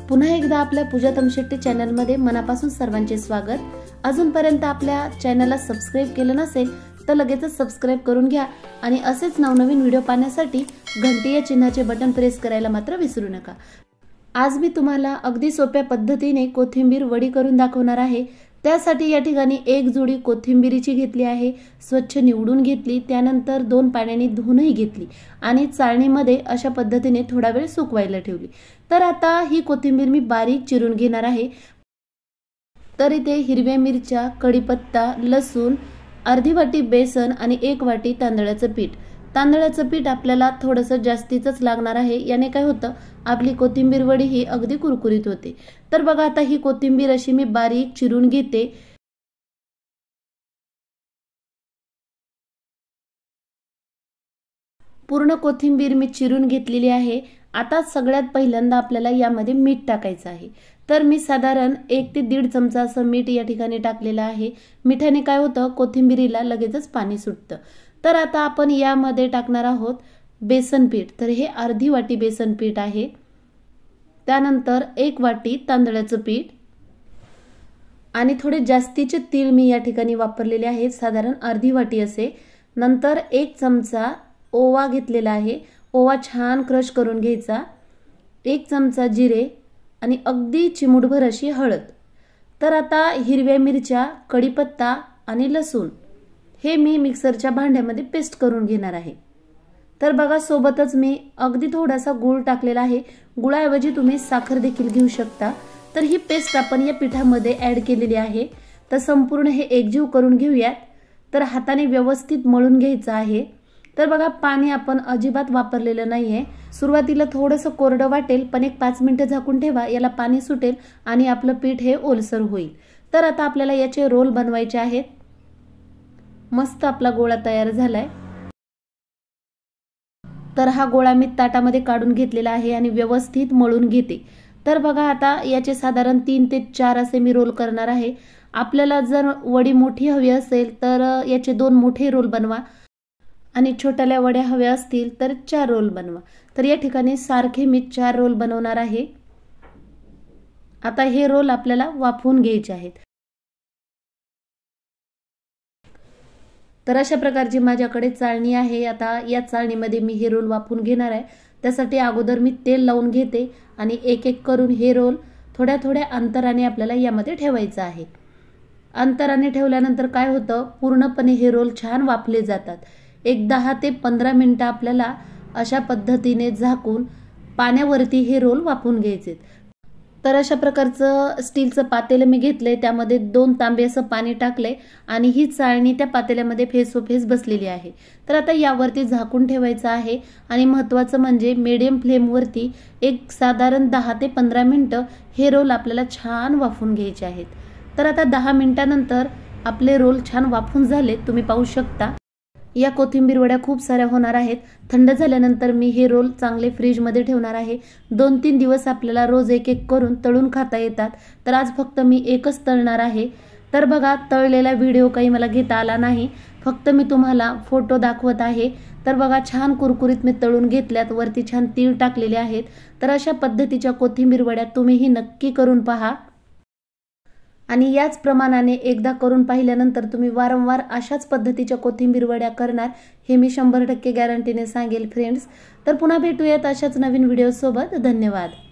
पुन्हा एकदा आपल्या पूजा तमशेट्टी चॅनल मध्ये मनापासून सर्वांचे स्वागत। अजूनपर्यंत आपल्या चॅनलला सबस्क्राइब केलं नसेल तर लगेचच सबस्क्राइब करून घ्या आणि असेच नवनवीन व्हिडिओ पाहण्यासाठी घंटी या चिन्हाचे बटन प्रेस करायला मात्र विसरू नका। आज मी तुम्हाला अगदी सोप्या पद्धतीने कोथिंबीर वडी करून दाखवणार आहे। त्यासाठी या ठिकाणी एक जोडी कोथिंबीरीची घेतली आहे, स्वच्छ निवडून घेतली, त्यानंतर 2 पाण्याने धुवूनही घेतली आणि चाळणीमध्ये अशा पद्धतीने थोडा वेळ सुकवायला ठेवली। तर आता ही कोथिंबीर मी बारीक चिरून घेणार आहे। तर इथे हिरव्या मिरच्या, कढीपत्ता, लसूण, अर्धी वाटी बेसन आणि 1 वाटी तांदळाचं पीठ। तांदळाचं पीठ आपल्याला थोडंसं जास्तीच लागणार आहे, याने काय होतं आपली कोथिंबीर वडी ही अगदी कुरकुरीत होते। तर बघा आता ही कोथिंबीर अशी मी बारीक चिरून घेते। पूर्ण कोथिंबीर मी चिरून घेतलेली आहे। आता सगळ्यात पहिल्यांदा आपल्याला यामध्ये मीठ टाकायचं आहे। तर मी साधारण 1 ते 1.5 चमचा असं मीठ या ठिकाणी टाकलेलं आहे। मिठाने काय होतं कोथिंबीरीला लगेचच पाणी सुटतं। तर आता आपण यामध्ये टाकणार आहोत बेसन पीठ। तर हे अर्धी वाटी बेसन पीठ आहे। त्यानंतर 1 वाटी तांदळाचं पीठ आणि थोडे जास्तीचे तीळ मी या ठिकाणी वापरलेले आहेत, साधारण अर्धी वाटी असे। नंतर 1 चमचा ओवा घेतलेला आहे, ओवा छान क्रश करून घ्यायचा। 1 चमचा जिरे आणि अगदी चिमूटभर अशी हळद। तर आता हिरव्या मिरच्या, कढीपत्ता आणि लसूण हे मी मिक्सरच्या भांड्यामध्ये पेस्ट करून घेणार आहे। तर बघा सोबतच मी अगदी थोडासा गूळ टाकलेला आहे, गुळाऐवजी तुम्ही साखर देखील घेऊ शकता। तर ही पेस्ट आपण या पिठामध्ये ऍड केलेली आहे। तर संपूर्ण हे एकजीव करून घेऊयात। तर हाताने व्यवस्थित मळून घ्यायचं आहे। तर बघा पाणी आपण अजिबात वापरलेलं नाहीये। सुरुवातीला थोडंसं कोरडं वाटेल, पण एक 5 मिनिटं झाकून ठेवा, याला पाणी सुटेल आणि आपलं पीठ हे ओलसर होईल। तर आता आपल्याला याचे रोल बनवायचे आहेत। मस्त आपला गोळा तयार झालाय। तर हा गोळा मी ताटामध्ये काढून घेतलेला आहे आणि व्यवस्थित मळून घेते। तर बघा आता याचे साधारण 3 ते 4 असे मी रोल करणार आहे। आपल्याला जर वडी मोठी हवी असेल तर याचे 2 मोठे रोल बनवा आणि छोट्याल्या वड्या हव्या असतील तर 4 रोल बनवा। तर या ठिकाणी सारखे मी 4 रोल बनवणार आहे। आता हे रोल आपल्याला वाफवून घ्यायचे आहेत। तर अशा प्रकारची माझ्याकडे चाळणी आहे। आता या चाळणीमध्ये मी हे रोल वाफवून घेणार आहे। त्यासाठी अगोदर मी तेल लावून घेते आणि एक एक करून हे रोल थोड्या थोड्या अंतराने आपल्याला यामध्ये ठेवायचं आहे। अंतराने ठेवल्यानंतर काय होतं पूर्णपणे हे रोल छान वाफले जातात। एक 10 ते 15 मिनिटं आपल्याला अशा पद्धतीने झाकून पाण्यावरती हे रोल वाफवून घ्यायचे। तर अशा प्रकारचं स्टीलचं पातेलं मी घेतलंय, त्यामध्ये 2 तांबे असं पाणी टाकले आणि ही चाळणी त्या पातेल्यामध्ये फेसोफेस बसलेली आहे। तर आता यावरती झाकून ठेवायचं आहे आणि महत्त्वाचं म्हणजे मीडियम फ्लेमवरती एक साधारण 10 ते 15 मिनिटं हे रोल आपल्याला छान वाफवून घ्यायचे आहेत। तर आता 10 मिनिटांनंतर आपले रोल छान वाफून झाले, तुम्ही पाहू शकता। या कोथिंबीर वड्या खूप साऱ्या होणार आहेत। थंड झाल्यानंतर मी हे रोल चांगले फ्रीजमध्ये ठेवणार आहे। 2-3 दिवस आपल्याला रोज एक एक करून तळून खाता येतात। तर आज फक्त मी एकच तळणार आहे। तर बघा तळलेला व्हिडिओ काही मला घेता आला नाही, फक्त मी तुम्हाला फोटो दाखवत आहे। तर बघा छान कुरकुरीत मी तळून घेतल्यात, वरती छान तीळ टाकलेले आहेत। तर अशा पद्धतीच्या कोथिंबीर वड्या तुम्हीही नक्की करून पहा आणि याच प्रमाणाने एकदा करून पाहिल्यानंतर तुम्ही वारंवार अशाच पद्धतीच्या कोथिंबीर वड्या करणार, हे मी 100% गॅरंटीने सांगेल फ्रेंड्स। तर पुन्हा भेटूयात अशाच नवीन व्हिडिओ सोबत। धन्यवाद।